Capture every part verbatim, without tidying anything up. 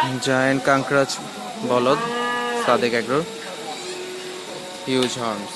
Giant Kankrach Bolod, Sadek Agro, huge horns.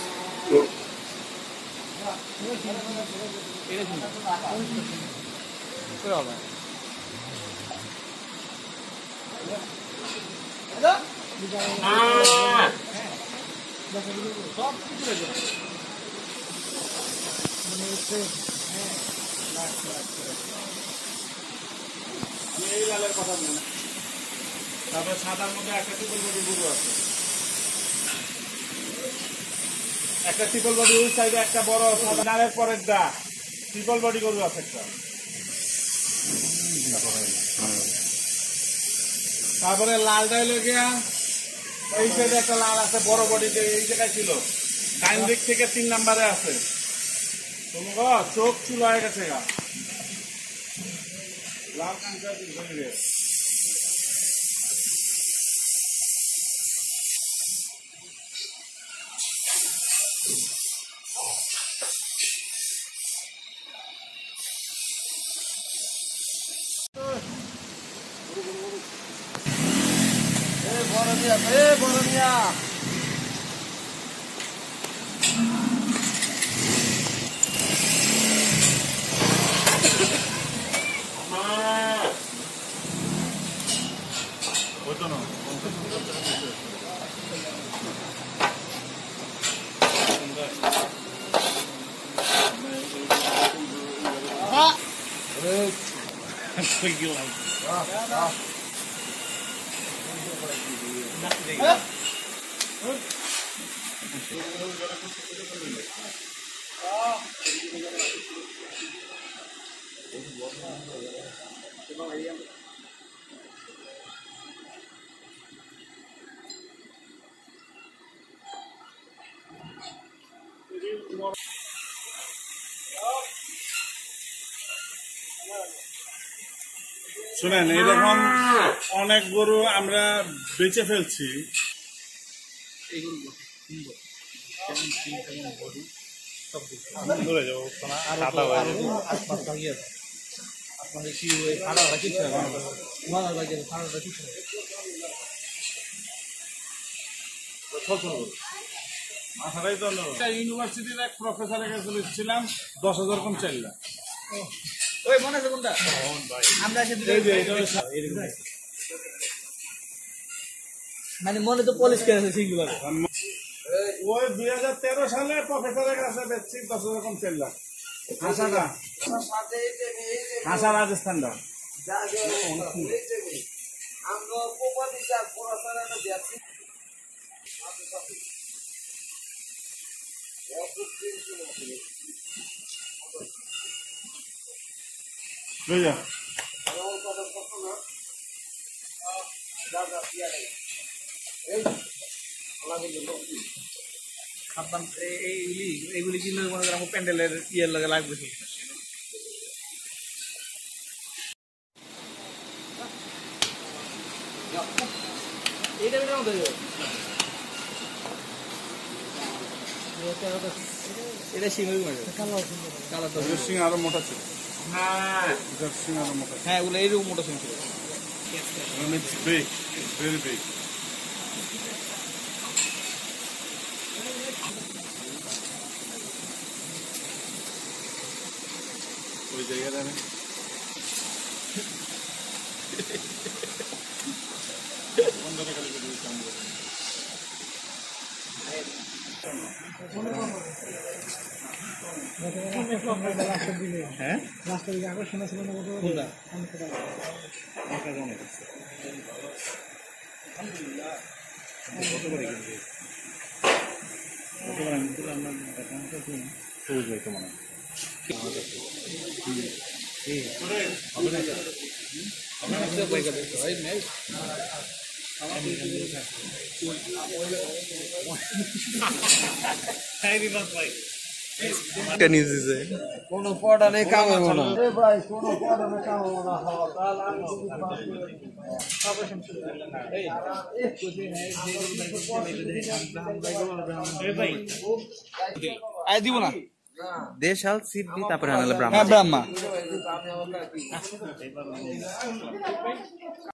তারপরে সাদার মধ্যে একটা ট্রিপল বডি গরু আছে, একটা ট্রিপল বডি ওই সাইডে একটা বড় সাদা নালের পরের দা ট্রিপল বডি গরু আছে একটা। তারপরে লালটা হলো গিয়া এই সাইডে একটা লাল আছে বড় বডিতে, এই জায়গায় ছিল, ডাইন দিক থেকে তিন নাম্বারে আছে। তোমার চোখ চুল হয়ে গেছে গা লাল কাঁচা বড় মিয়া এ বড় মিয়া হতো না শুনেন, এরকম অনেক গরু আমরা বেঁচে ফেলছি। ইউনিভার্সিটির এক প্রফেসরের কাছে ছিলাম, দশ হাজার কম চাইলাম। ওই মনে আছে কোনটা? মানে মনে তো পলিশ করে আছে সিঙ্গুলার। ওই দুই হাজার তেরো সালে প্রফেসরের কাছে বেচছি দশ হাজার কম চাইলাম। হাসাটা হাসা রাজস্থানটা বুঝা এইগুলি কিনলে মনে করেন আমার প্যান্ডেলের ইয়ের লাগে লাগবে। এটা সিং সিং আরো মোটা ছিল। হ্যাঁ সিং আরো মোটা, হ্যাঁ ওগুলো এইরকম মোটা সিং ছিল। It's big, it's very big. ওই জায়গাটা না হ্যাঁ রাস্তা দিকে আকর্ষণ ছিল না কোনটা? কোনো পড়ালে কাম হবে না ভাই, কোনো পড়ালে কাম হবে না। আই দিব না They shall sit be তারপরে আনলে ব্রাহ্মা। হ্যাঁ ব্রাহ্মা।